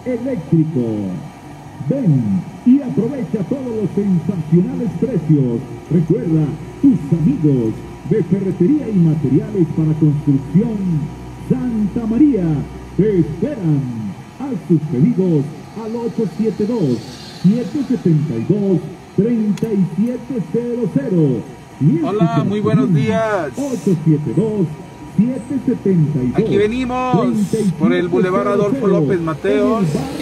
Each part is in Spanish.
eléctrico. Ven y aprovecha todos los sensacionales precios. Recuerda, tus amigos de Ferretería y Materiales para Construcción Santa María te esperan. Haz tus pedidos al 872-772-3700. Hola, muy buenos días. 872-772. Aquí venimos por el Boulevard Adolfo López Mateos.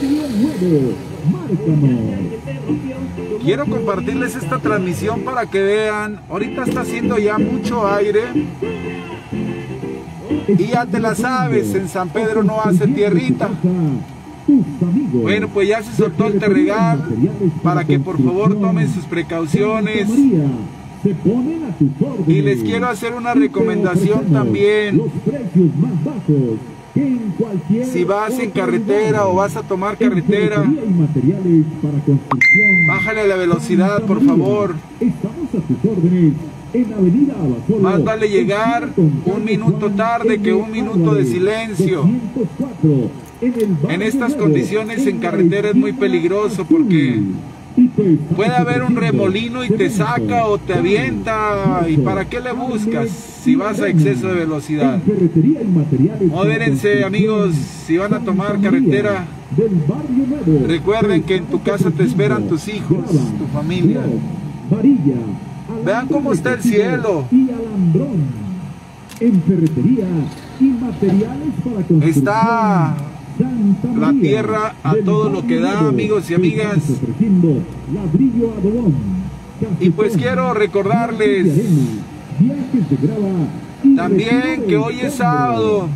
Quiero compartirles esta transmisión para que vean. Ahorita está haciendo ya mucho aire. Y ya te la sabes, en San Pedro no hace tierrita. Bueno, pues ya se soltó el terregal para que por favor tomen sus precauciones. Y les quiero hacer una recomendación también. Si vas en carretera o vas a tomar carretera, bájale la velocidad, por favor. Más vale llegar un minuto tarde que un minuto de silencio. En estas condiciones en carretera es muy peligroso porque puede haber un remolino y te saca o te avienta. ¿Y para qué le buscas si vas a exceso de velocidad? Modérense, amigos, si van a tomar carretera. Recuerden que en tu casa te esperan tus hijos, tu familia. Vean cómo está el cielo. Está la tierra a todo lo que da, amigos y amigas. Y pues quiero recordarles también que hoy es sábado.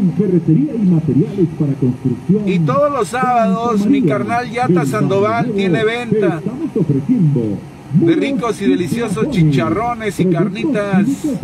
Y todos los sábados mi carnal Yata Sandoval tiene venta de ricos y deliciosos chicharrones y carnitas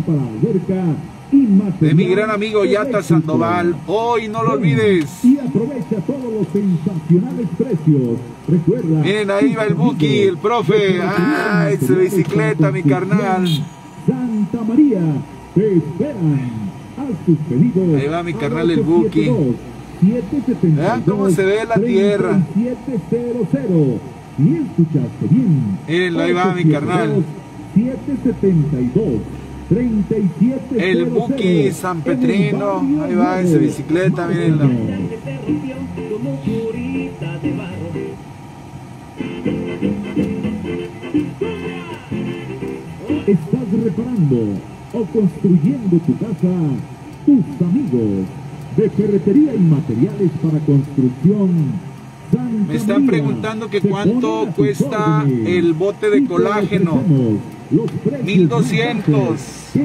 de mi gran amigo Yata Sandoval. Hoy no lo olvides. Y aprovecha todos los sensacionales precios. Recuerda. Miren, ahí va el Buki, el profe. ¡Ay, su bicicleta, mi carnal! Santa María, te esperan. Haz tus pedidos. Ahí va mi carnal el Buki. Vean cómo se ve la tierra. 3700. Y escuchaste bien. Miren, ahí va mi carnal. 772. 3700. El Buki San Petrino, ahí va en su bicicleta, mírenlo. ¿Estás reparando o construyendo tu casa? Tus amigos de Ferretería y Materiales para Construcción Santa Me están preguntando que cuánto cuesta el bote de colágeno. 1200.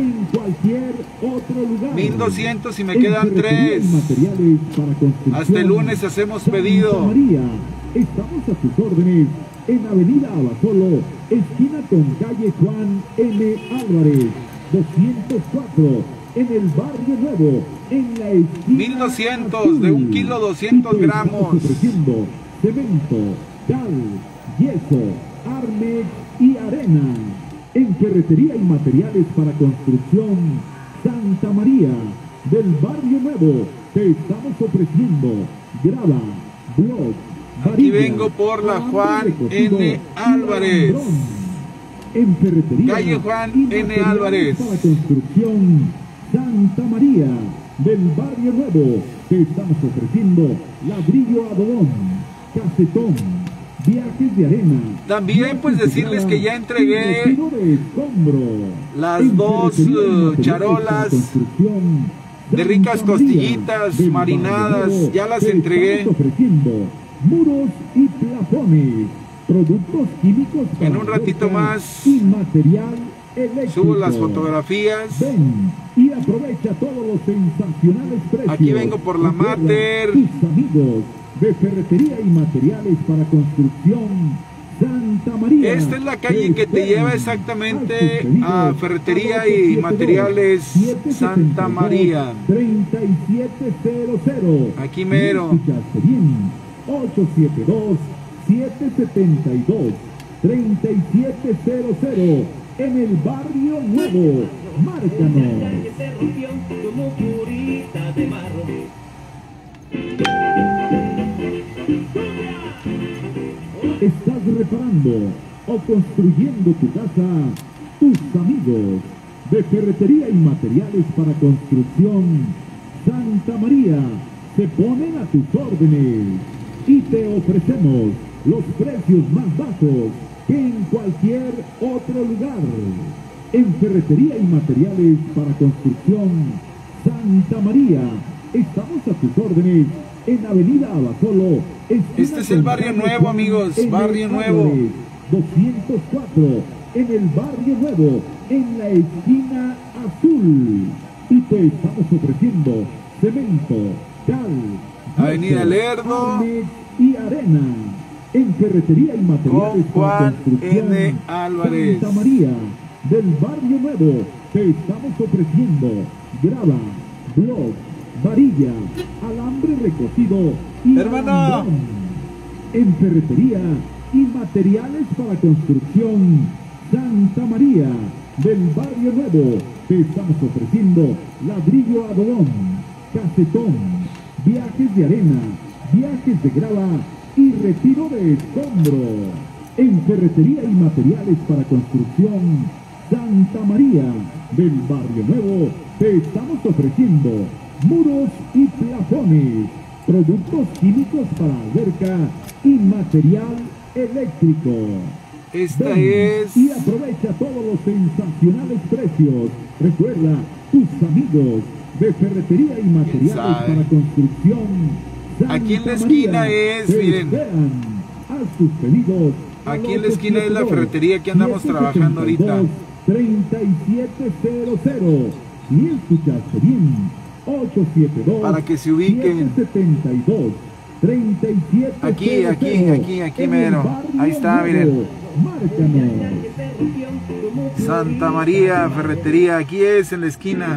1200 y me quedan 3. Hasta el lunes hacemos pedido. Estamos a tus órdenes en Avenida Abasolo, esquina con calle Juan M. Álvarez, 204, en el Barrio Nuevo, en la esquina 1200 de 1 kilo 200 gramos. Cemento, cal, yeso, armex y arena. En Ferretería y Materiales para Construcción Santa María del Barrio Nuevo te estamos ofreciendo grava, block. Aquí vengo por la Juan N. Álvarez. En Ferretería calle Juan N. Álvarez. Para Construcción Santa María del Barrio Nuevo te estamos ofreciendo ladrillo adobón, casetón, viajes de arena. También pues decirles que ya entregué las 2 charolas de ricas costillitas marinadas. Ya las entregué. Muros y plafones, productos químicos en un ratito más y material eléctrico. subo las fotografías. Ven y aprovecha todos los sensacionales precios. Aquí vengo por la Mater. Tus amigos de Ferretería y Materiales para Construcción Santa María. Esta es la calle que te lleva exactamente a Ferretería y Materiales Santa María. 3700. Aquí mero. 872-772-3700 en el Barrio Nuevo. Márcanos. ¿Estás reparando o construyendo tu casa? Tus amigos de Ferretería y Materiales para Construcción Santa María se ponen a tus órdenes y te ofrecemos los precios más bajos que en cualquier otro lugar. En Ferretería y Materiales para Construcción Santa María estamos a tus órdenes en Avenida Abasolo. Este es el Barrio Nuevo, amigos, Barrio Nuevo. 204, en el Barrio Nuevo, en la esquina azul. Y te estamos ofreciendo cemento, cal, Avenida Lerdo y arena. En Ferretería y Materiales con para Juan Construcción N. Álvarez. Santa María del Barrio Nuevo, te estamos ofreciendo grava, bloc, varilla, alambre recocido y hermano. alambrón. En Ferretería y Materiales para Construcción Santa María del Barrio Nuevo, te estamos ofreciendo ladrillo adobón, casetón, viajes de arena, viajes de grava y retiro de escombro. En Ferretería y Materiales para Construcción Santa María del Barrio Nuevo, te estamos ofreciendo muros y plafones, productos químicos para alberca y material eléctrico. Esta Ven es... y aprovecha todos los sensacionales precios. Recuerda, tus amigos de Ferretería y Materiales para Construcción Santa aquí en la esquina María es, te miren. esperan. Haz tus pedidos. Aquí en la esquina es la ferretería que andamos trabajando ahorita. 3700. Y escuchaste bien. 872. Para que se ubiquen. 772. 3700. Aquí mero. Ahí está, miren. Márcanos. Santa María, ferretería, aquí es en la esquina.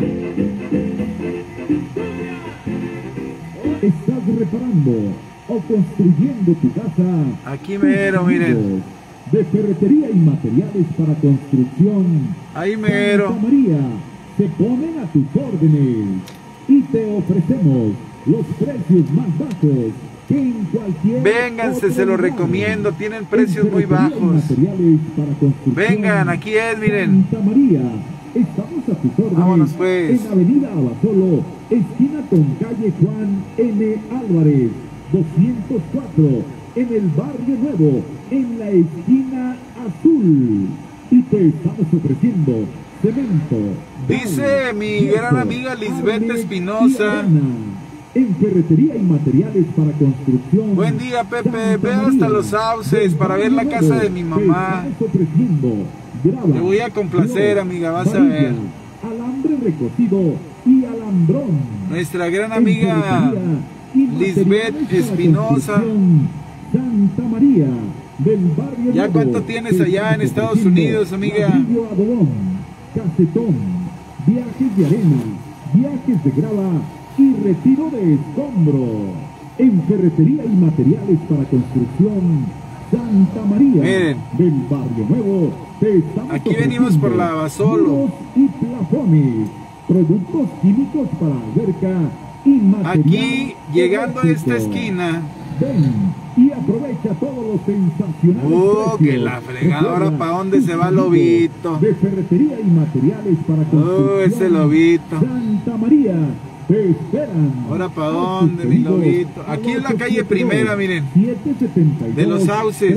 ¿Estás reparando o construyendo tu casa? Aquí mero, miren. De Ferretería y Materiales para Construcción Ahí mero. Santa María se ponen a tus órdenes y te ofrecemos los precios más bajos que en cualquier Vénganse, otro se lo lugar. recomiendo, tienen precios muy Ferretería y bajos. Materiales para Construcción Vengan, aquí es, miren. Santa María, estamos a tus órdenes. Vámonos, pues. En Avenida Abasolo, esquina con calle Juan N. Álvarez, 204, en el Barrio Nuevo, en la esquina azul. Y te estamos ofreciendo cemento. Dice mi gran amiga Lisbeth Espinosa. En Ferretería y Materiales para Construcción. Buen día, Pepe. Santa Ve hasta María, los sauces para ver la casa de mi mamá. te estamos ofreciendo grava, Te voy a complacer, bloc, amiga, vas a varilla, ver. alambre recocido y alambrón. Nuestra gran En amiga Ferretería y Lisbeth Materiales para Espinosa. Construcción Santa María del Barrio ¿Ya Nuevo, cuánto tienes te allá en estamos Estados ofreciendo Unidos, amiga? ladrillo adobón, casetón, viajes de arena, viajes de grava y retiro de escombro. En Ferretería y Materiales para Construcción Santa María Miren. del Barrio Nuevo, te estamos Aquí venimos por la Abasolo. muros y plafones, productos químicos para alberca y material Aquí, llegando a esta eléctrico. esquina. Ven y aprovecha todos los sensacionales Que precios. la fregadora, Recuerda, ¿pa' dónde tus se va amigos Lobito? De Ferretería y Materiales para Construcción Ese Lobito. Santa María te esperan. Ahora, ¿pa' Haz dónde, tus mi pedidos Lobito? al Aquí en la calle 872, Primera, miren. 772, De los sauces.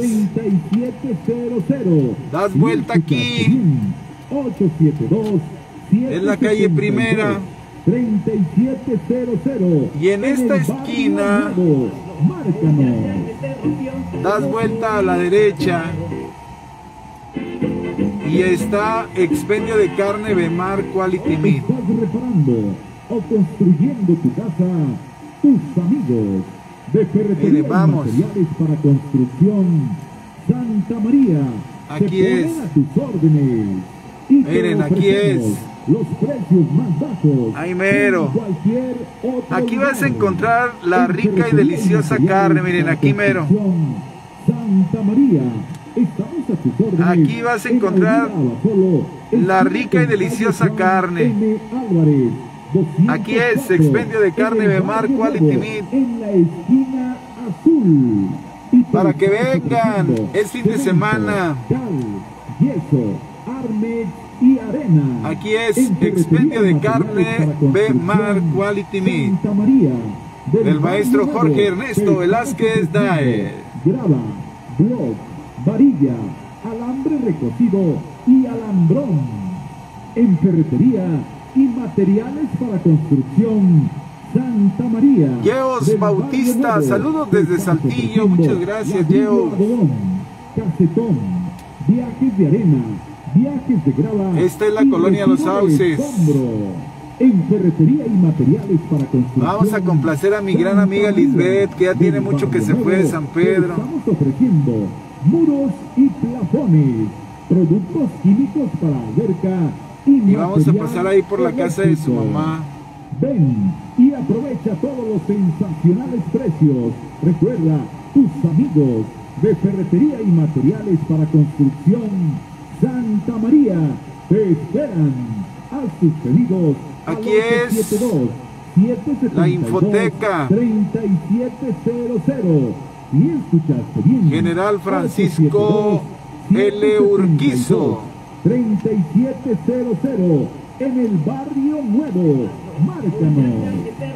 3700. Das Y vuelta aquí. escuchaste bien, 872 Es la calle Primera. 3700. Y en esta el esquina, Barrio Nuevo. Márcanos. Das vuelta a la derecha y está expendio de carne Bemar Quality Meat. ¿Estás reparando o construyendo tu casa? Tus amigos de Ferretería Miren, y vamos. Materiales para Construcción Santa María Aquí se es. ponen a tus órdenes y te Miren, aquí ofrecemos es. los precios más bajos Ahí mero. en cualquier otro Aquí vas a lugar. encontrar la En rica y Ferretería deliciosa Materiales carne, miren, para aquí mero. Construcción Santa María, estamos a tus órdenes. Aquí vas a encontrar En Avenida Abasolo, la esquina rica y con deliciosa calle Juan carne. N. Álvarez, 204, Aquí es expendio de carne en el Bemar Barrio Quality Nuevo, Meat. en la esquina azul. Para que vengan, es fin de semana. Yeso, Armex y Arena. Aquí es expendio de carne B-Mar Quality Meat del maestro Jorge Ernesto Velázquez Daer. Grava, block, varilla, alambre recocido y alambrón. En ferretería y materiales para construcción Santa María. Yeos Bautista, saludos desde Saltillo, muchas gracias, Yeos. Cacetón, viajes de arena, viajes de grava. Esta es la colonia Los Sauces. En ferretería y materiales para construcción. Vamos a complacer a mi gran amiga Lisbeth, que ya tiene mucho que se fue de San Pedro. Estamos ofreciendo muros y plafones, productos químicos para alberca y vamos a pasar ahí por la casa de su mamá. Ven y aprovecha todos los sensacionales precios. Recuerda, tus amigos de ferretería y materiales para construcción Santa María te esperan. Haz tus pedidos. Aquí es la Infoteca. 3700. Y escuchaste bien. General Francisco L. Urquizo. 3700 en el Barrio Nuevo. Márcanos.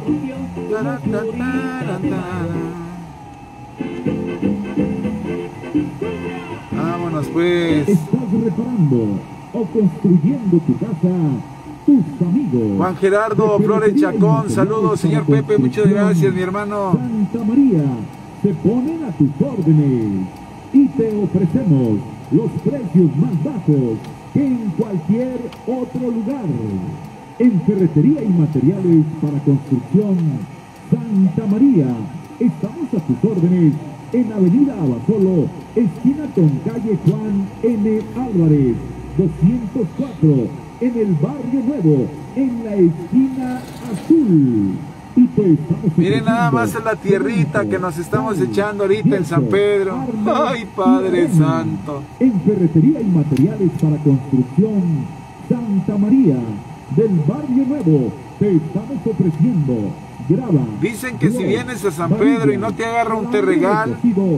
Vámonos pues. Estás reparando o construyendo tu casa. Tus amigos. Juan Gerardo Flores Chacón, saludos señor Pepe, muchas gracias mi hermano. Santa María, se ponen a tus órdenes y te ofrecemos los precios más bajos que en cualquier otro lugar. En ferretería y materiales para construcción Santa María, estamos a tus órdenes en Avenida Abasolo, esquina con calle Juan N. Álvarez, 204, en el Barrio Nuevo, en la esquina azul. Y pues miren nada más en la tierrita que nos estamos echando ahorita en San Pedro. ¡Ay, Padre Santo! En ferretería y materiales para construcción Santa María del Barrio Nuevo, te estamos ofreciendo grava. Dicen que si vienes a San Pedro y no te agarra un terregal,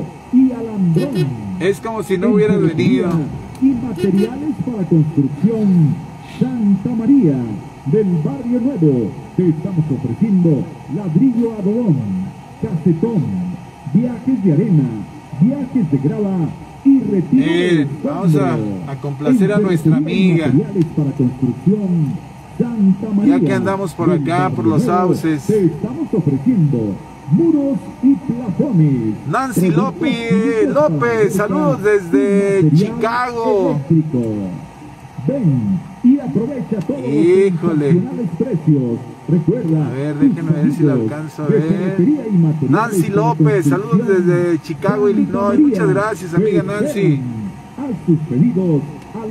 es como si no hubieras venido. Y materiales para construcción Santa María del Barrio Nuevo, te estamos ofreciendo ladrillo adobón, cacetón, viajes de arena, viajes de grava y retiro. Vamos a complacer a nuestra amiga. Para construcción Santa María, ya que andamos por acá, por los sauces. Te estamos ofreciendo muros y plafones. Nancy López, saludos desde Chicago. Eléctrico. Ven y aprovecha todos los precios. Recuerda, a ver, déjenme ver si lo alcanzo a ver. Nancy López, saludos desde Chicago, Illinois. Muchas gracias, amiga Nancy. Haz tus pedidos al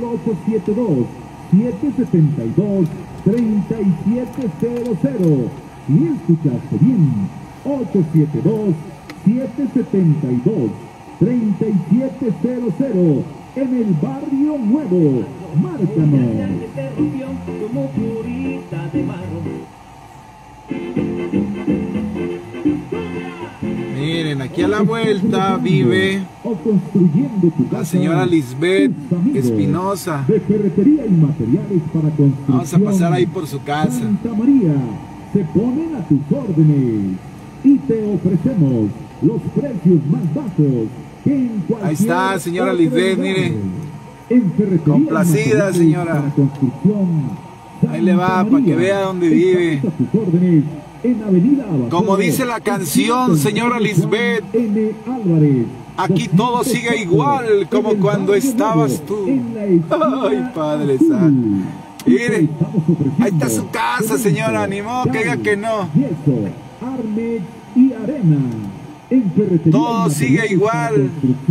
872-772-3700. Y escuchaste bien, 872-772-3700 en el Barrio Nuevo. Márcanos. Miren, aquí a la vuelta vive la señora Lisbeth Espinosa. Vamos a pasar ahí por su casa. Santa María, se ponen a tus órdenes y te ofrecemos los precios más bajos que en cualquier. Ahí está, señora Lisbeth, mire. Complacida, señora. Ahí le va, para que vea dónde vive. Como dice la canción, señora Lisbeth, aquí todo sigue igual como cuando estabas tú. Ay, Padre Santo. Mire, ahí está su casa, señora, ni modo que diga que no. Todo sigue igual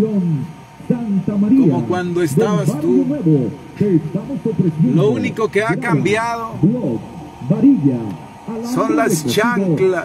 como cuando estabas tú. Lo único que ha cambiado son las chanclas.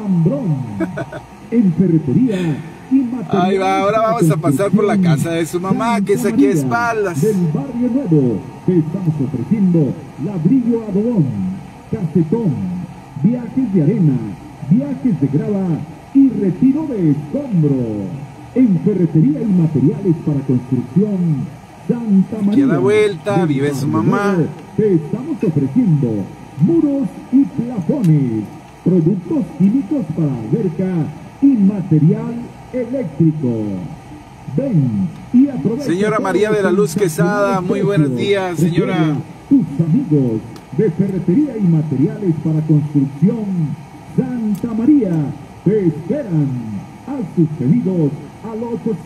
Ahí va, ahora vamos a pasar por la casa de su mamá, que es aquí a espaldas. Del Barrio Nuevo, te estamos ofreciendo ladrillo adobón, cacetón, viajes de arena, viajes de grava y retiro de escombros. En Ferretería y Materiales para Construcción Santa María. Aquí a la vuelta vive su mamá. Te estamos ofreciendo muros y plafones, productos químicos para alberca y material eléctrico. Ven y aprovecha. Señora María de la Luz Quesada, muy buenos días, señora. Tus amigos de Ferretería y Materiales para Construcción Santa María te esperan. Haz tus pedidos al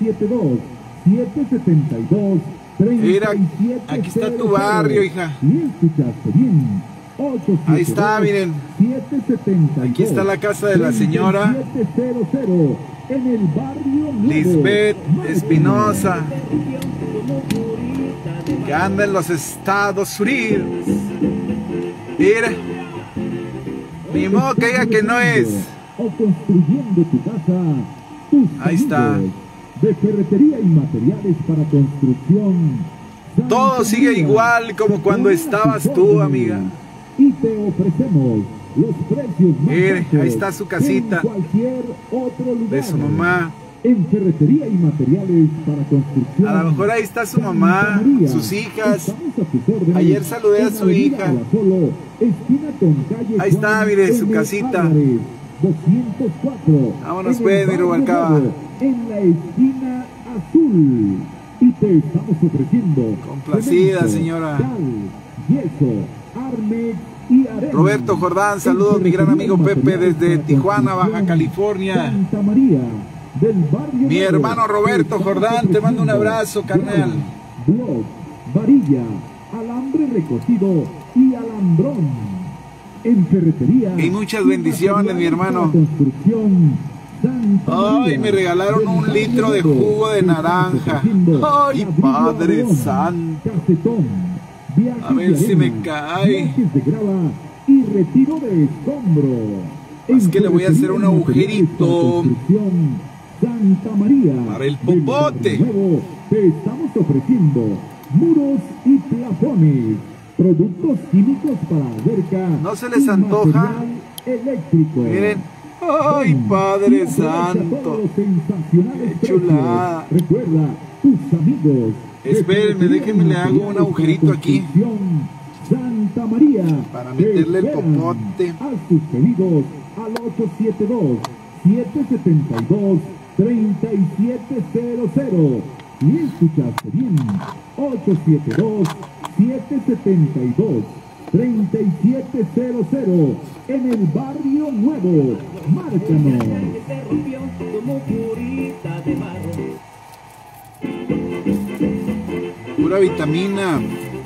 872-772-3700. Mira, aquí está tu barrio, hija. Y escuchaste bien. 872, ahí está, miren. 772, aquí está la casa de la señora 3700 en el barrio Nuevo, Lisbeth Espinosa, que anda en los Estados Unidos. Mira, ni modo que diga que no es. O construyendo tu casa, ahí está. De Ferretería y Materiales para Construcción. Todo sigue igual como cuando estabas tú, amiga. Y te ofrecemos los precios más bajos ahí está su casita en cualquier otro lugar. de su mamá. En Ferretería y Materiales para Construcción. A lo mejor ahí está su mamá, sus hijas. Ayer saludé a su hija. Ahí está, mire, su casita. 204. Vámonos pues, mi Rubalcaba. En la esquina azul. Y te estamos ofreciendo complacida, cemento, señora. Cal, yeso, armex y arena. Roberto Jordán, saludos, mi gran amigo Pepe desde Tijuana, Baja California. Santa María, del barrio mi hermano Roberto Jordán, te mando un abrazo, carnal. Blog, varilla, alambre recocido y alambrón. En Ferretería y muchas bendiciones, mi hermano. Ay, me regalaron un litro de jugo de naranja. Ay, Padre Santo. A ver si me cae. Es que le voy a hacer un agujerito para el popote. Te estamos ofreciendo muros y plafones, productos químicos para alberca. ¿No se les antoja? Eléctrico. Miren. ¡Ay, Padre Santo! ¡Qué chulada! Recuerda, tus amigos. Espérenme, déjenme, le hago un agujerito aquí. Santa María. Para meterle el popote. Haz tus pedidos al 872-772-3700. Y escuchaste bien. 872-772-3700 en el barrio Nuevo. Márcanos. Pura vitamina.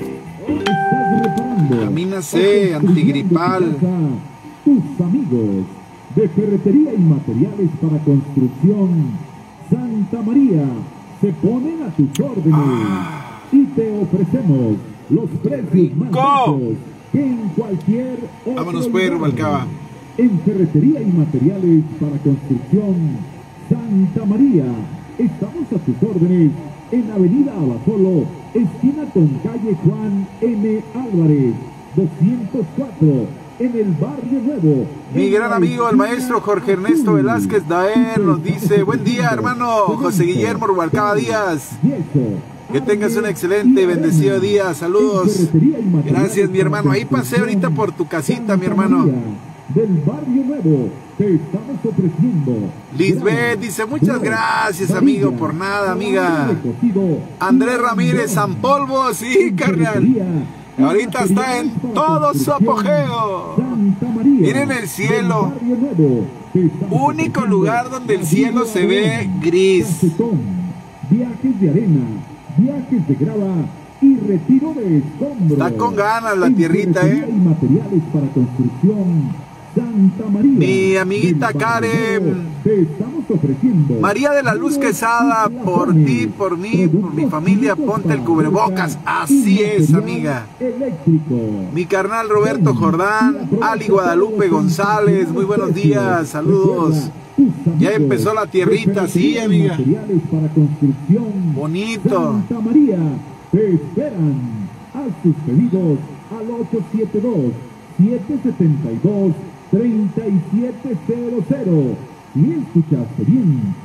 Vitamina C, antigripal. Tus amigos de Ferretería y Materiales para Construcción Santa María se ponen a tus órdenes y te ofrecemos los precios más bajos que en cualquier otro vámonos pues, Rubalcaba. En Ferretería y Materiales para Construcción Santa María estamos a tus órdenes en Avenida Abasolo, esquina con calle Juan M. Álvarez, 204, en el barrio Nuevo. Mi gran amigo, el maestro Jorge Ernesto Velázquez Daer, nos dice: buen día, hermano José Guillermo Rubalcaba Díaz. Que tengas un excelente y bendecido día. Saludos. Gracias, mi hermano. Ahí pasé ahorita por tu casita, mi hermano. Del barrio Nuevo te estamos ofreciendo. Lisbeth dice: muchas gracias, amigo. Por nada, amiga. Andrés Ramírez, San Polvo, sí, carnal. Ahorita está en todo su apogeo. Miren el cielo. Único lugar donde el cielo se ve gris. Viajes de arena, viajes de grava y retiro de escombros. Está con ganas la tierrita, y materiales para construcción Santa María. Mi amiguita Karen. Te estamos ofreciendo María de la Luz Quesada, por ti, por mí, por mi familia, ponte el cubrebocas. Así es, amiga. Eléctrico. Mi carnal Roberto Jordán, Ali Guadalupe González, muy buenos días, saludos. Ya empezó la tierrita, sí, amiga. Para construcción bonito. Santa María, te esperan. Haz tus pedidos al 872-772-3700 Si escuchaste bien,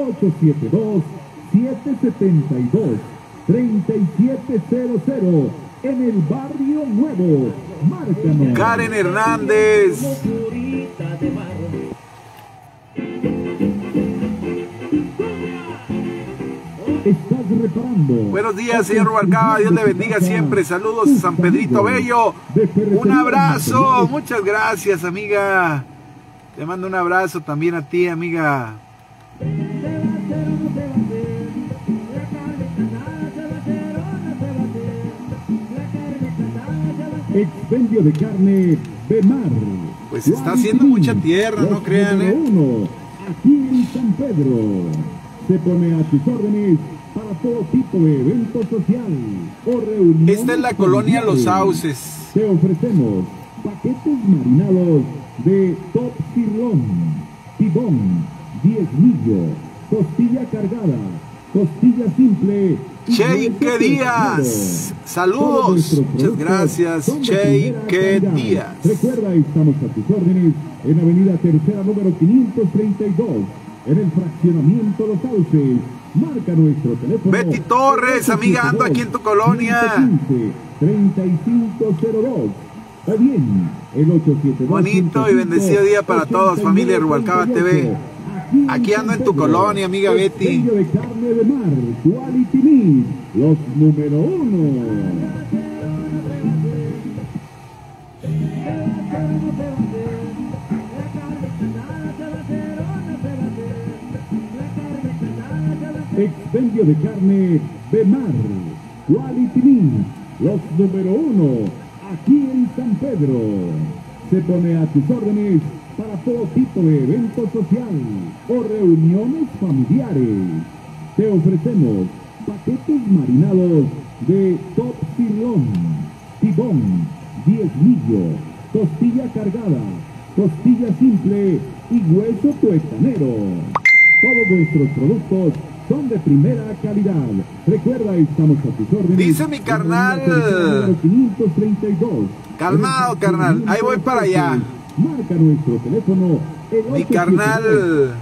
872-772-3700 en el Barrio Nuevo. Márcanos. Karen Hernández. Estás reparando. Buenos días, señor Rubalcaba. Dios le bendiga siempre. Saludos a San Pedrito Bello. Un abrazo. Muchas gracias, amiga. Te mando un abrazo también a ti, amiga. Expendio de carne Bemar. Pues está haciendo mucha tierra, no crean, aquí en San Pedro. Se pone a tus órdenes para todo tipo de evento social o reunión. Esta es la colonia Los Sauces. Te ofrecemos paquetes marinados de top sirloin, tibón, diezmillo, costilla cargada, costilla simple. Cheike Díaz, saludos, muchas gracias, Cheike Díaz. Recuerda, estamos a tus órdenes en Avenida Tercera, número 532, en el fraccionamiento Los Sauces. Marca nuestro teléfono. Betty Torres, amiga, ando aquí en tu colonia. 3502. O bien, el 872. Bonito y bendecido día para todos, familia Rubalcaba TV. Aquí ando en tu colonia, amiga Betty. De carne de mar, Quality Meat, los número 1. Expendio de carne Bemar, Quality Meat, los número 1, aquí en San Pedro. Se pone a tus órdenes para todo tipo de evento social o reuniones familiares. Te ofrecemos paquetes marinados de top sirloin, tibón, diezmillo, costilla cargada, costilla simple y hueso tuestanero. Todos nuestros productos son de primera calidad. Recuerda, estamos a tus órdenes. Dice mi carnal. 532. Calmado, carnal. Ahí voy para allá. Marca nuestro teléfono. Mi carnal.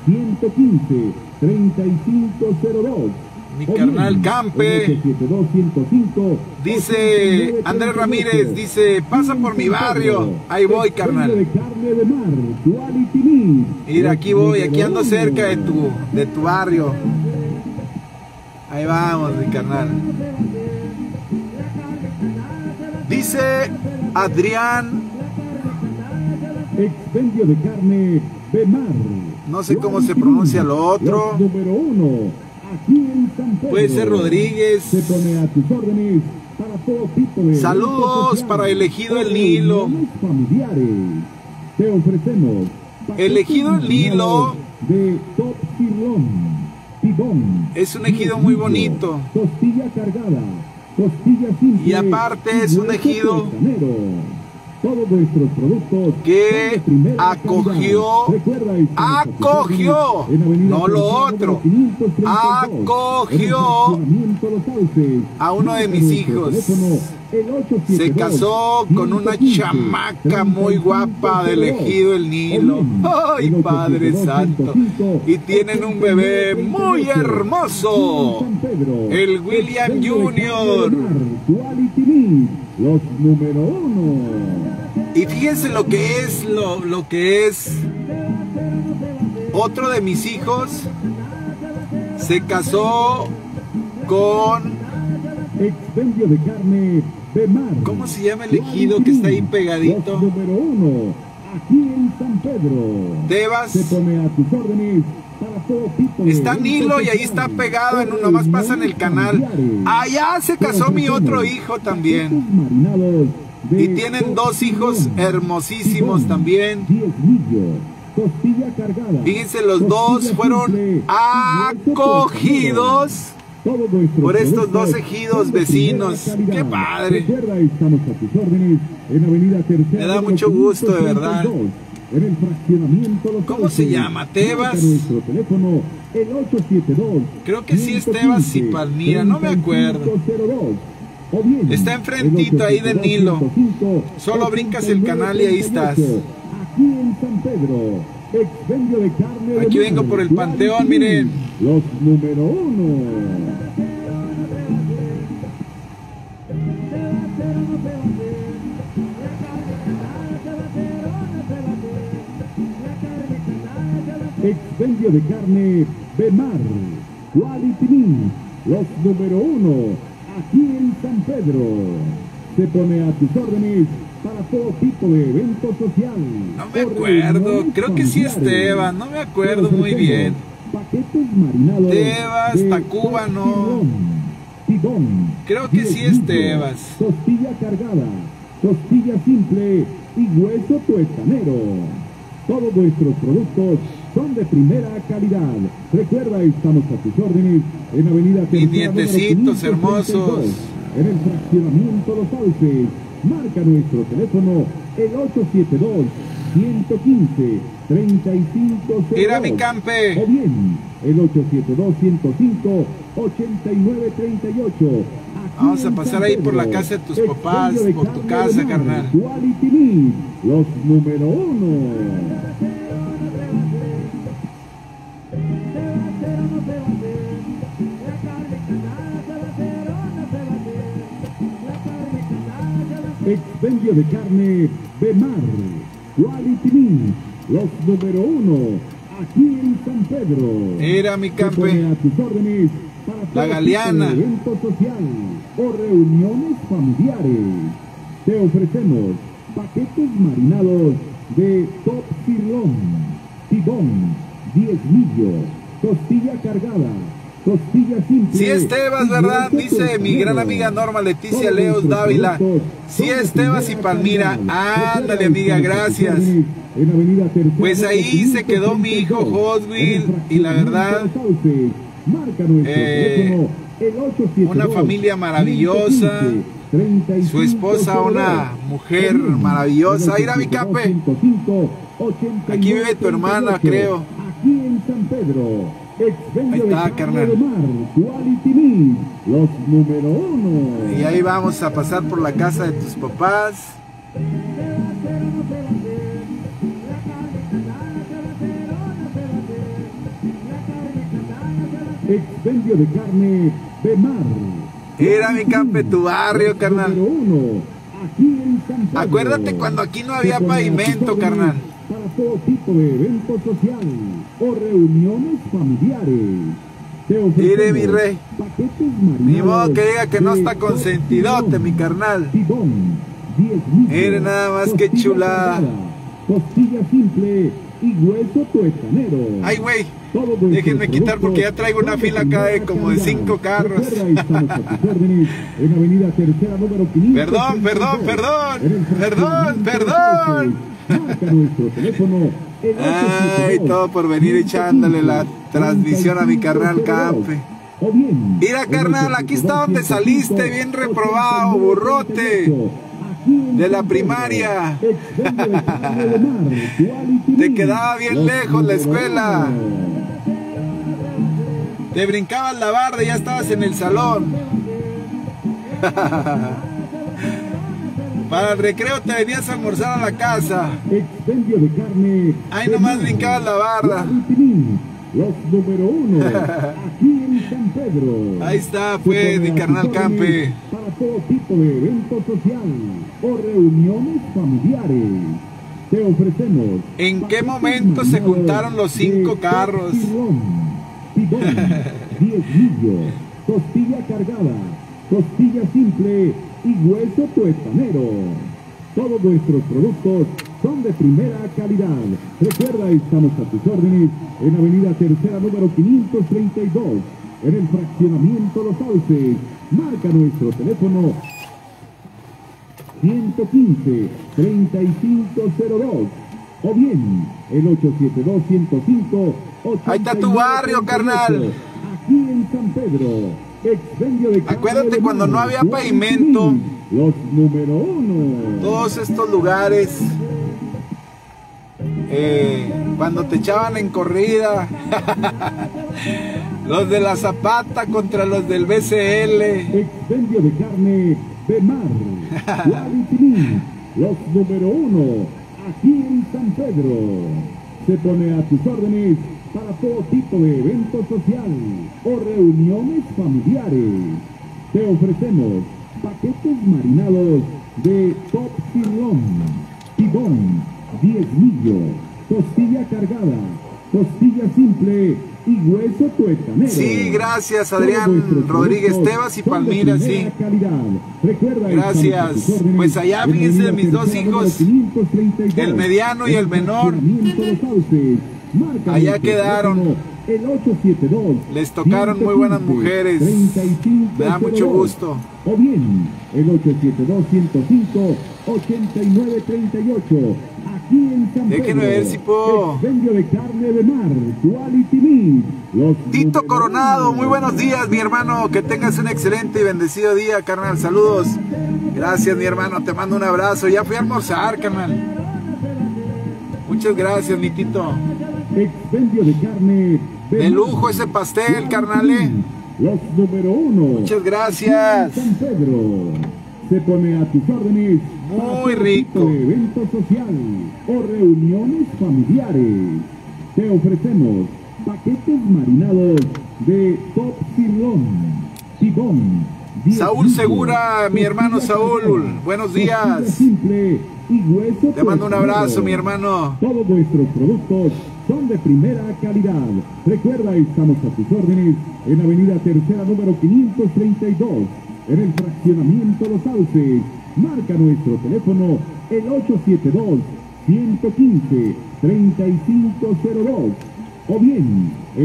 115-3502. Mi carnal Campe. Dice Andrés Ramírez, dice, pasa por mi barrio. Ahí voy, carnal. Mira, aquí voy, aquí ando cerca de tu barrio. Ahí vamos, mi carnal. Dice Adrián. Expendio de carne Bemar. No sé cómo se pronuncia lo otro. Número 1. Aquí en San Pedro. Puede ser Rodríguez. Se pone a tus órdenes para todo tipo de saludos para Elegido El Nilo. Familiares. Te ofrecemos Elegido El Nilo de top sirloin, tibón. Es un ejido muy bonito. Costilla cargada, costilla simple. Y aparte es un ejido todos nuestros productos que acogió, no lo otro, acogió a uno de mis hijos. Se casó con una chamaca muy guapa del Ejido El Nilo. ¡Ay, Padre Santo! Y tienen un bebé muy hermoso, el William Jr. Los número 1. Y fíjense lo que es, lo que es. Otro de mis hijos se casó con... Expendio de carne Bemar. ¿Cómo se llama el ejido que está ahí pegadito? Número 1, aquí en San Pedro. Tebas. Se pone a tus órdenes para todo tipo de... Está Nilo y ahí está pegado, en uno más pasa en el canal. Allá se casó mi otro hijo también. Y tienen dos hijos hermosísimos también. Fíjense, los dos fueron acogidos por estos dos ejidos vecinos. ¡Qué padre! Me da mucho gusto, de verdad. ¿Cómo se llama? ¿Tebas? Creo que sí es Tebas y Palmira, no me acuerdo. Está enfrentito ahí del Nilo. Solo brincas el canal y ahí estás. Aquí en San Pedro. Expendio de carne. Aquí vengo por el Panteón, miren. Los número 1. Expendio de carne Bemar, Quality Meat, los número 1, aquí en San Pedro. Se pone a tus órdenes para todo tipo de evento social. No me acuerdo, creo que sí es Tebas, no me acuerdo muy bien. Paquetes marinados. Tebas, Tacuba, no. Creo que sí es Tebas. Costilla cargada, costilla simple y hueso tuetanero. Todos nuestros productos son de primera calidad. Recuerda, estamos a tus órdenes en Avenida Mis nietecitos hermosos. En el fraccionamiento Los Sauces. Marca nuestro teléfono el 872-115-3502. Mira mi campe. O bien el 872-105-8938. Vamos a pasar ahí por la casa de tus papás, por tu casa, carnal. Quality Meat, los número 1. Expendio de carne Bemar, Quality Meat, los número 1, aquí en San Pedro. Mira mi campe. Se pone a tus órdenes para La Galeana. todo evento social o reuniones familiares. Te ofrecemos paquetes marinados de top sirloin, tibón, diezmillo, costilla cargada, costilla simple. Si es Tebas, ¿verdad? Dice mi gran amiga Norma Leticia Leos Dávila. Si es Tebas y Palmira. Ándale, amiga, gracias. Pues ahí se quedó mi hijo Hoswil y la verdad, una familia maravillosa, su esposa una mujer maravillosa. Mira mi cape, aquí vive tu hermana, creo. Aquí en San Pedro. Ahí está, carnal. Los número 1. Y ahí vamos a pasar por la casa de tus papás. Expendio de carne Bemar. Era mi campe, tu barrio, carnal. Aquí en San Pedro. Acuérdate cuando aquí no había pavimento, carnal. Para todo tipo de evento social o reuniones familiares. Mire, mi rey. Ni modo que diga que no está consentidote, mi carnal. Mire nada más que chulada. Costilla simple y hueso tuetanero. Ay, güey. Déjenme quitar porque ya traigo una fila acá de como de 5 carros. Perdón. Ay, todo por venir echándole la transmisión a mi carnal Campe. Mira, carnal, aquí está donde saliste, bien reprobado, burrote. De la primaria. Te quedaba bien lejos la escuela. Te brincabas la barda y ya estabas en el salón. Para el recreo te venías a almorzar a la casa. Ahí nomás brincabas la barda. Los número 1, aquí en San Pedro. Ahí está, pues, mi carnal Campe. Para todo tipo de evento social o reuniones familiares. Te ofrecemos. ¿En qué momento se juntaron los 5 carros? Tibón, diezmillo, costilla cargada, costilla simple y hueso tuetanero. Todos nuestros productos son de primera calidad. Recuerda, estamos a tus órdenes en Avenida Tercera, número 532, en el fraccionamiento Los Sauces. Marca nuestro teléfono 115-3502 o bien el 872-105-80. Ahí está tu barrio, carnal. Aquí en San Pedro. Acuérdate cuando no había pavimento. Los número 1. Todos estos lugares. Cuando te echaban en corrida. Los de la Zapata contra los del BCL. Expendio de carne Bemar. Quality Meat, los número 1. Aquí en San Pedro. se pone a tus órdenes para todo tipo de evento social o reuniones familiares. Te ofrecemos paquetes marinados de top sirloin, tibón, diezmillo, costilla cargada, costilla simple y hueso tuetanero. Sí, gracias Adrián Rodríguez Tebas y Palmira, sí. Gracias. Pues allá fíjense mis dos hijos, el mediano y el menor, allá quedaron. Les tocaron muy buenas mujeres. Me da mucho gusto. O bien el 872-105-8938. Aquí en San Pedro. Déjenme ver si puedo. Expendio de carne de mar, Quality Meat. Tito Coronado, muy buenos días, mi hermano. Que tengas un excelente y bendecido día, carnal. Saludos. Gracias, mi hermano. Te mando un abrazo. Ya fui a almorzar, carnal. Muchas gracias, mi Tito. Expendio de carne de lujo ese pastel, carnal. Los número 1. Muchas gracias. San Pedro se pone a tus órdenes. Muy rico. Evento social o reuniones familiares. Te ofrecemos paquetes marinados de top sirloin, tibón. Saúl Segura, mi hermano Saúl. Buenos días. Simple y hueso. Te mando un abrazo, mi hermano. Todos nuestros productos son de primera calidad. Recuerda, estamos a tus órdenes en Avenida Tercera, número 532, en el fraccionamiento Los Sauces. Marca nuestro teléfono, el 872-115-3502, o bien el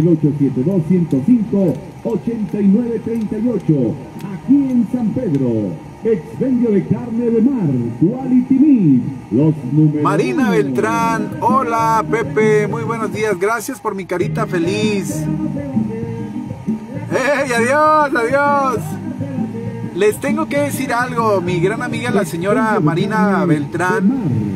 872-105-8938, aquí en San Pedro. Expendio de carne de mar, Quality Meat. Los números Marina Beltrán, hola Pepe, muy buenos días, gracias por mi carita feliz. ¡Ey, adiós, adiós! Les tengo que decir algo, mi gran amiga la señora Marina Beltrán.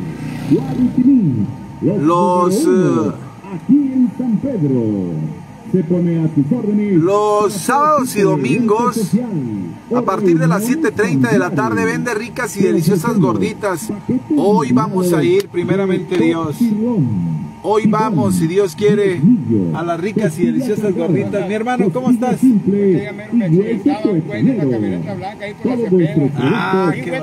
Aquí en San Pedro se pone a tus órdenes. Los sábados y domingos, a partir de las 7:30 de la tarde, vende ricas y deliciosas gorditas. Hoy vamos a ir, primeramente Dios. Hoy vamos, si Dios quiere, a las ricas y deliciosas gorditas. Mi hermano, ¿cómo estás? Ah, qué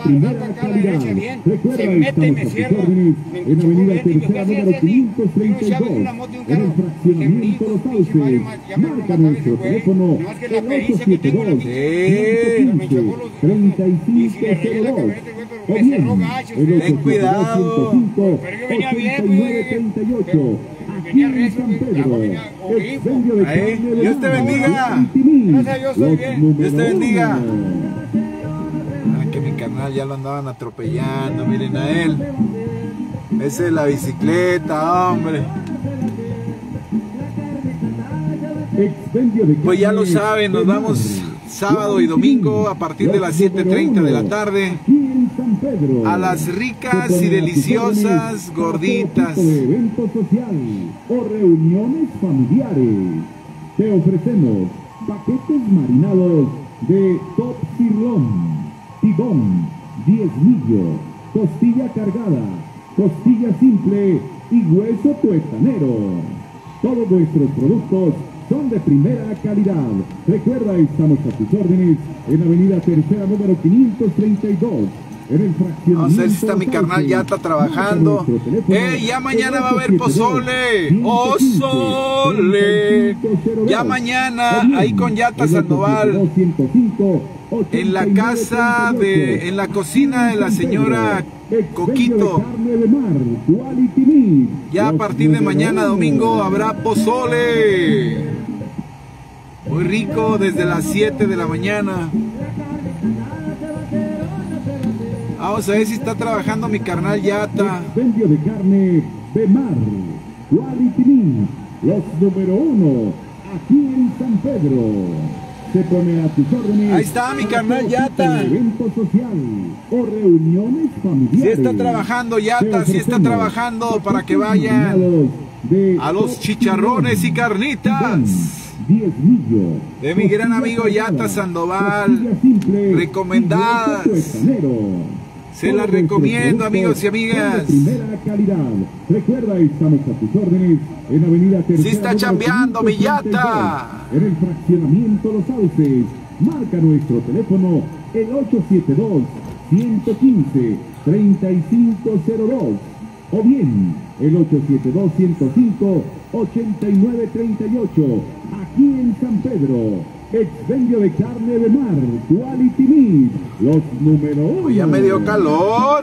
se mete y me cierra. En Avenida Tercera, número 532, en el fraccionamiento Los Sauces. Marca nuestro teléfono, el 872-115-3502. O bien, ten cuidado. Aquí en San Pedro. Dios te bendiga. Gracias a Dios, estoy bien. Dios te bendiga. Que mi carnal ya lo andaban atropellando, miren a él. Esa es la bicicleta, hombre. Pues ya lo saben, nos vamos sábado y domingo a partir de las 7:30 de la tarde a las ricas y deliciosas gorditas. Evento social o reuniones familiares. Te ofrecemos paquetes marinados de top sirloin, tibón, diezmillo, costilla cargada, costilla simple y hueso tuetanero. Todos nuestros productos son de primera calidad. Recuerda, estamos a tus órdenes en Avenida Tercera, número 532. En el fraccionamiento. No sé si está mi carnal Yata trabajando. Ya mañana va a haber pozole. ¡Pozole! Ya mañana, ahí con Yata Sandoval. En la casa en la cocina de la señora Coquito. Ya a partir de mañana domingo habrá pozole. Muy rico desde las 7 de la mañana. Vamos a ver si está trabajando mi carnal Yata. Expendio de carne de mar, Quality Meat, los número 1, aquí en San Pedro. Se pone a tus órdenes. Ahí está mi carnal Yata. Evento social o reuniones familiares. Sí está trabajando Yata, sí está trabajando para que vayan a los chicharrones y carnitas de mi gran amigo Yata Sandoval, recomendadas. Se la recomiendo, amigos y amigas. Primera calidad. Recuerda, estamos a tus órdenes en Avenida Tercera. Sí está chambeando, mi llanta. En el fraccionamiento Los Sauces. Marca nuestro teléfono el 872-115-3502 o bien el 872-105-8938 aquí en San Pedro. Expendio de carne de mar, Quality Meat, los número 1. Ya me dio calor.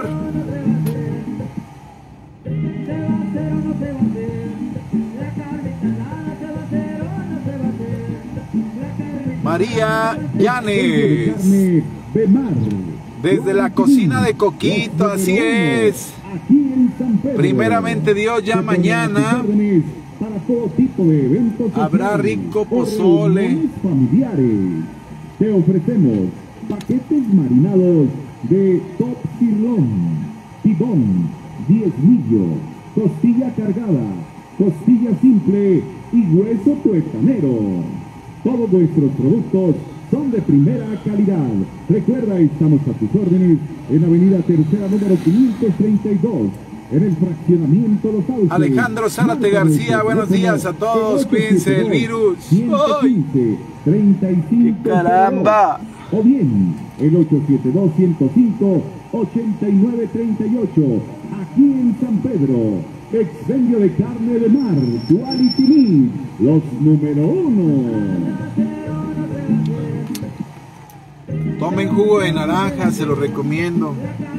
María Llanes, desde la cocina de Coquito, así es. Primeramente Dios, ya mañana para todo tipo de eventos habrá rico pozole. Familiares. Te ofrecemos paquetes marinados de top sirloin, tibón, diezmillo, costilla cargada, costilla simple y hueso tuetanero. Todos nuestros productos son de primera calidad. Recuerda, estamos a tus órdenes en Avenida Tercera, número 532. En el fraccionamiento Los Sauces. Alejandro Zárate García, buenos días a todos, cuídense el virus. 115 35 ¡Caramba! O bien el 872-105-8938 aquí en San Pedro. Expendio de carne de mar, Quality Meat, los número 1. Tomen jugo de naranja, se lo recomiendo.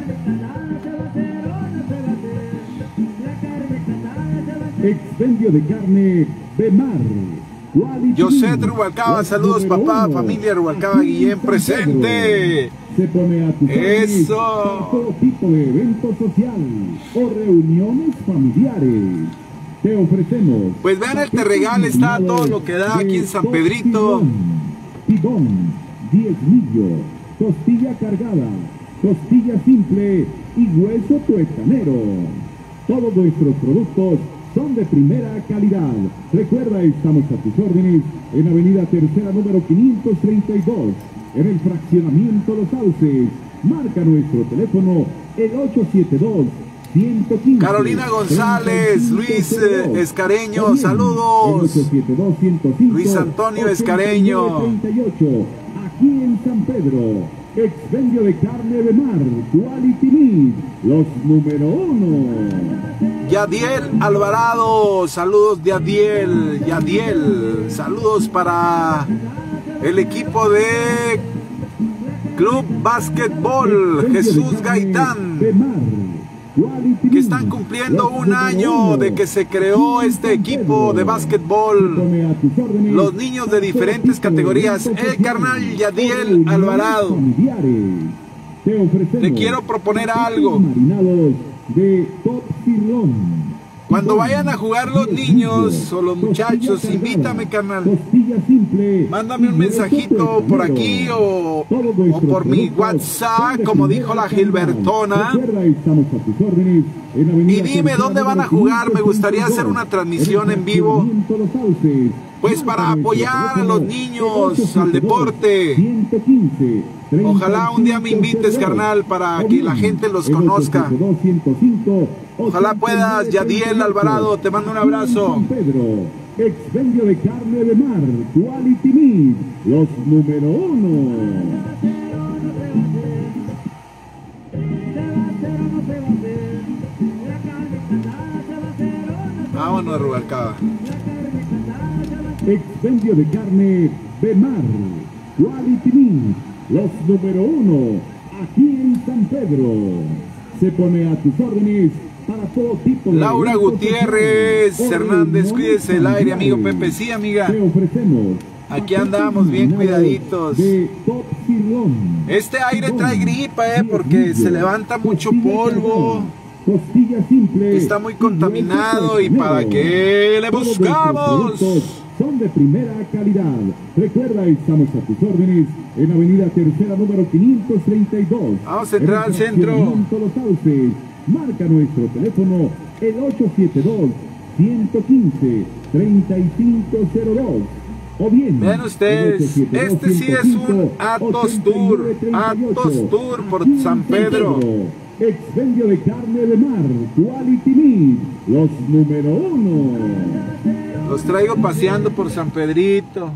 Expendio de carne de mar. José Rubalcaba, saludos papá, familia Rubalcaba Guillén presente. Se pone a tu eso. Todo tipo de evento social o reuniones familiares. Te ofrecemos. Pues vean, el Terregal está todo lo que da aquí en San Pedrito. Tibón, diezmillo, costilla cargada, costilla simple y hueso tuetanero. Todos nuestros productos son de primera calidad. Recuerda, estamos a tus órdenes en Avenida Tercera, número 532, en el fraccionamiento Los Sauces. Marca nuestro teléfono el 872-115. Carolina González, Luis Escareño, saludos. Luis Antonio Escareño. 38, aquí en San Pedro. Expendio de carne de mar, Quality Meat, los número 1. Yadiel Alvarado, saludos Yadiel, saludos para el equipo de Club Básquetbol Jesús Gaitán, que están cumpliendo un año de que se creó este equipo de básquetbol. Los niños de diferentes categorías. El carnal Yadiel Alvarado, te quiero proponer algo. Cuando vayan a jugar los niños o los muchachos, invítame, carnal. Mándame un mensajito por aquí o por mi WhatsApp, como dijo la Gilbertona. Y dime dónde van a jugar. Me gustaría hacer una transmisión en vivo, pues para apoyar a los niños, al deporte. Ojalá un día me invites, carnal, para que la gente los conozca. Ojalá puedas, Yadiel Alvarado, te mando un abrazo. Expendio de carne de mar, Quality Meat, los número 1. Vámonos, Rubalcaba. Expendio de carne de mar, Quality Meat, los número 1, aquí en San Pedro. Se pone a tus órdenes para todo tipo de... Laura Gutiérrez Hernández, cuídese el aire, amigo Pepe. Sí, amiga. Te ofrecemos aquí andamos bien cuidaditos. Este aire trae gripa, porque se levanta mucho polvo. Está muy contaminado. ¿Y para qué le buscamos? Son de primera calidad. Recuerda, estamos a tus órdenes en Avenida Tercera, número 532. Vamos a entrar al centro. Los Sauces. Marca nuestro teléfono el 872-115-3502. O bien, vean ustedes, este sí es un Atos Tour por San Pedro. Expendio de carne de mar, Quality Meat, los número 1. Los traigo paseando por San Pedrito.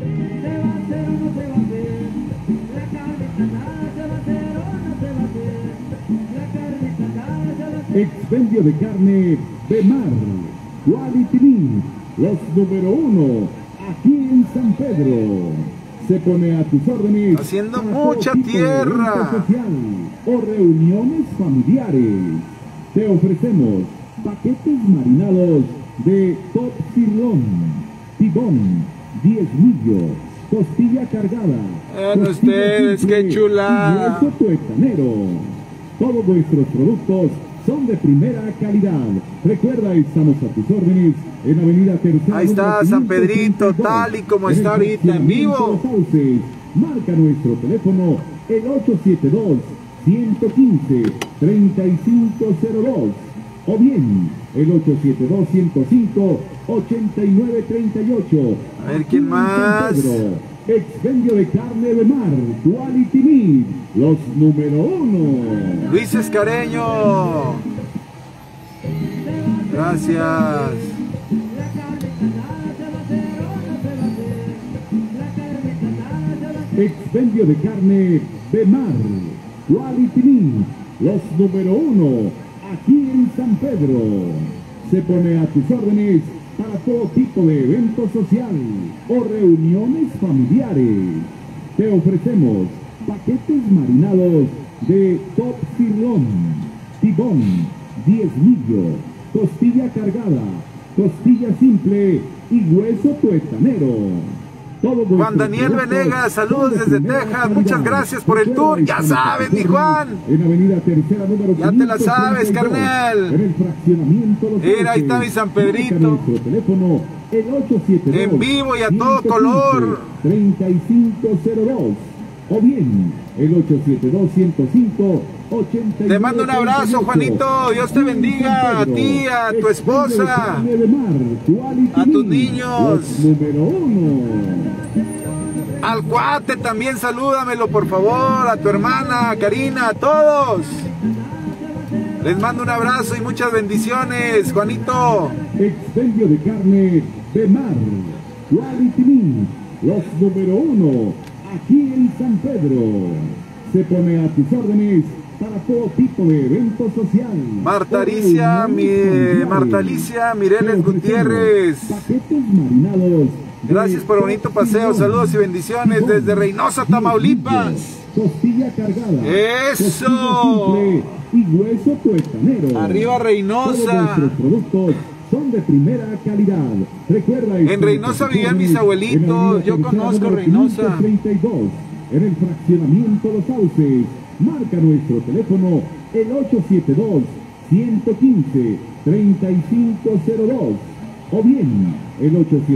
Expendio de carne de mar, Quality Meat, los número 1, aquí en San Pedro. Se pone a tus órdenes. Haciendo mucha tierra. Social o reuniones familiares. Te ofrecemos paquetes marinados de top sirloin, tibón, 10 millos, costilla cargada. Ustedes, qué chulada. Y hueso tuetanero. Todos nuestros productos son de primera calidad. Recuerda, estamos a tus órdenes en Avenida Tercera. Ahí está San Pedrito, tal y como está ahorita en vivo. Marca nuestro teléfono el 872-115-3502 o bien el 872-105-8938. A ver quién más. Expendio de carne de mar, Quality Meat, los número 1. Luis Escareño. Gracias. Expendio de carne de mar, Quality Meat, los número 1, aquí en San Pedro. Se pone a tus órdenes para todo tipo de evento social o reuniones familiares. Te ofrecemos paquetes marinados de top sirloin, tibón, 10 millos, costilla cargada, costilla simple y hueso tuetanero. Juan Daniel Venegas, saludos desde Texas, muchas gracias por el tour. Ya sabes, mi Juan. Ya te la sabes, carnal. Mira, ahí está mi San Pedrito. En vivo y a todo color. 3502 o bien el 872-105-89. Te mando un abrazo, Juanito. Dios te bendiga a ti, a tu esposa, a tus niños. Número 1. Al cuate también salúdamelo, por favor. A tu hermana, Karina, a todos. Les mando un abrazo y muchas bendiciones, Juanito. Expendio de carne de mar, Quality Meat, los número 1, aquí en San Pedro. Se pone a tus órdenes para todo tipo de evento social. Marta Alicia Mireles Gutiérrez. Paquetes marinados. Gracias por el bonito paseo. Saludos y bendiciones desde Reynosa, Tamaulipas. Costilla cargada. ¡Eso! Y hueso tuetanero. Arriba Reynosa. Todos nuestros productos son de primera calidad. Recuerda, en Reynosa vivían mis abuelitos. Yo conozco Reynosa. 532, en el fraccionamiento Los Sauces. Marca nuestro teléfono el 872-115-3502 o bien el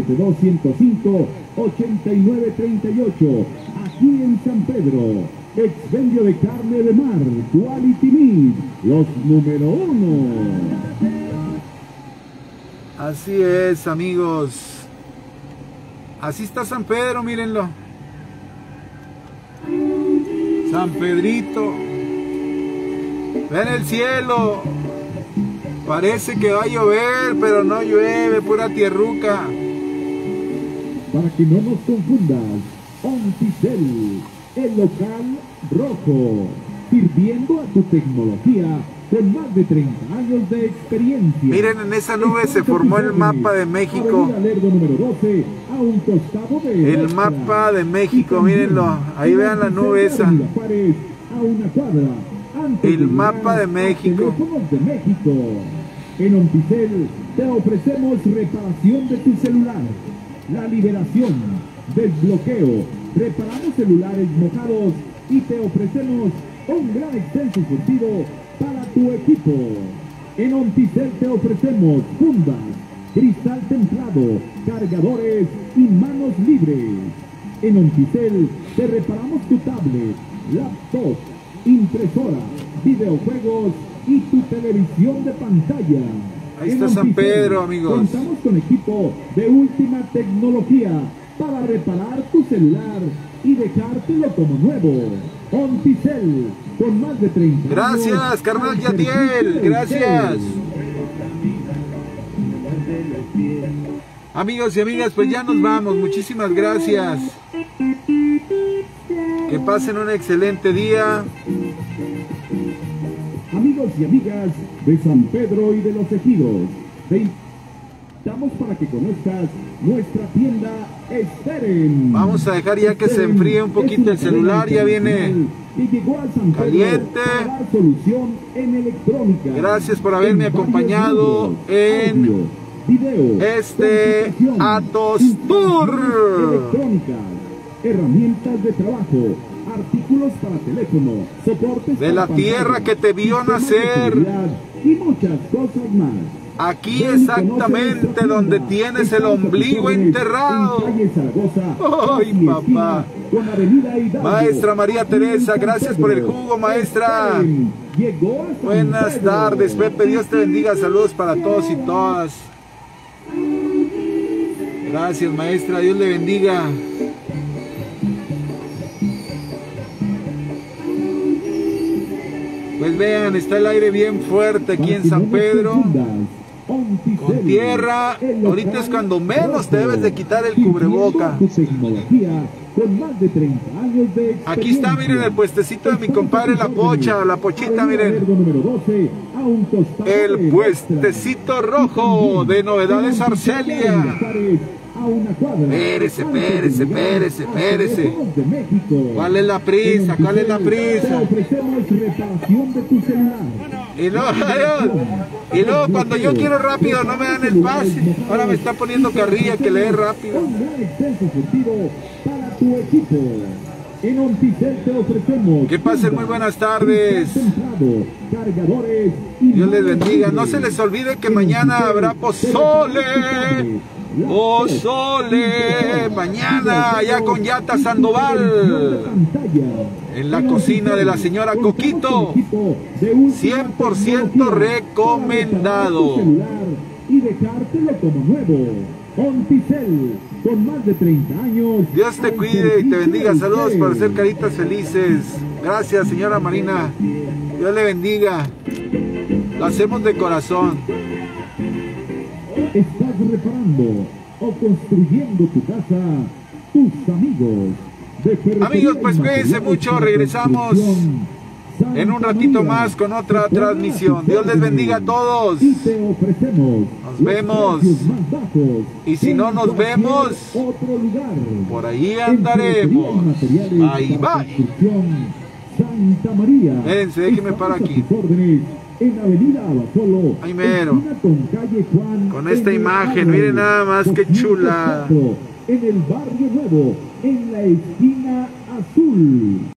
872-105-8938. Aquí en San Pedro. Expendio de carne de mar, Quality Meat, los número 1. Así es, amigos. Así está San Pedro, mírenlo. San Pedrito. Ven el cielo. Parece que va a llover, pero no llueve, pura tierruca. Para que no nos confundas, Onticel, el local rojo, sirviendo a tu tecnología con más de 30 años de experiencia. Miren, en esa nube se formó el mapa de México. El mapa de México, mírenlo. Ahí vean la nube esa. El mapa de México. En Onticel te ofrecemos reparación de tu celular, la liberación, desbloqueo, reparamos celulares mojados y te ofrecemos un gran extenso surtido para tu equipo. En Onticel te ofrecemos fundas, cristal templado, cargadores y manos libres. En Onticel te reparamos tu tablet, laptop, impresora, videojuegos y tu televisión de pantalla. Ahí está San Pedro, amigos. Contamos con equipo de última tecnología para reparar tu celular y dejártelo como nuevo. Onticel, con más de 30 Gracias, años, carnal Yadiel, gracias. Amigos y amigas, pues ya nos vamos. Muchísimas gracias. Que pasen un excelente día. Amigos y amigas de San Pedro y de los Ejidos, te invitamos para que conozcas nuestra tienda Esteren. Vamos a dejar ya que se enfríe un poquito el celular, ya viene caliente. Gracias por haberme acompañado en este Atos Tour. Herramientas de trabajo, artículos para teléfono, soportes de la tierra que te vio nacer y muchas cosas más. Aquí exactamente donde tienes el ombligo enterrado. ¡Ay, papá! Maestra María Teresa, gracias por el jugo, maestra. Buenas tardes, Pepe, Dios te bendiga, saludos para todos y todas. Gracias, maestra, Dios le bendiga. Pues vean, está el aire bien fuerte aquí en San Pedro, con tierra. Ahorita es cuando menos te debes de quitar el cubreboca. Aquí está, miren, el puestecito de mi compadre La Pocha, La Pochita, miren. El puestecito rojo de Novedades Arcelia. Espérese. ¿Cuál es la prisa? ¿Cuál es la prisa? Y luego cuando yo quiero rápido no me dan el pase. Ahora me está poniendo carrilla que lee rápido. Que pasen muy buenas tardes. Dios les bendiga. No se les olvide que mañana habrá pozole. Pozole, mañana ya con Yata Sandoval, en la cocina de la señora Coquito, 100% recomendado. Y dejártelo como nuevo. Onticel, con más de 30 años. Dios te cuide y te bendiga. Saludos para hacer caritas felices. Gracias, señora Marina. Dios le bendiga. Lo hacemos de corazón. Estás reparando o construyendo tu casa, tus amigos, pues cuídense mucho, regresamos en un ratito más con otra transmisión. Dios les bendiga a todos. Nos vemos. Y si no nos vemos, por ahí andaremos. Bye, bye. Espérense, déjenme parar aquí. En Avenida Abasolo, ahí mero, con esta imagen, miren nada más que chula. En el Barrio Nuevo, en la esquina azul.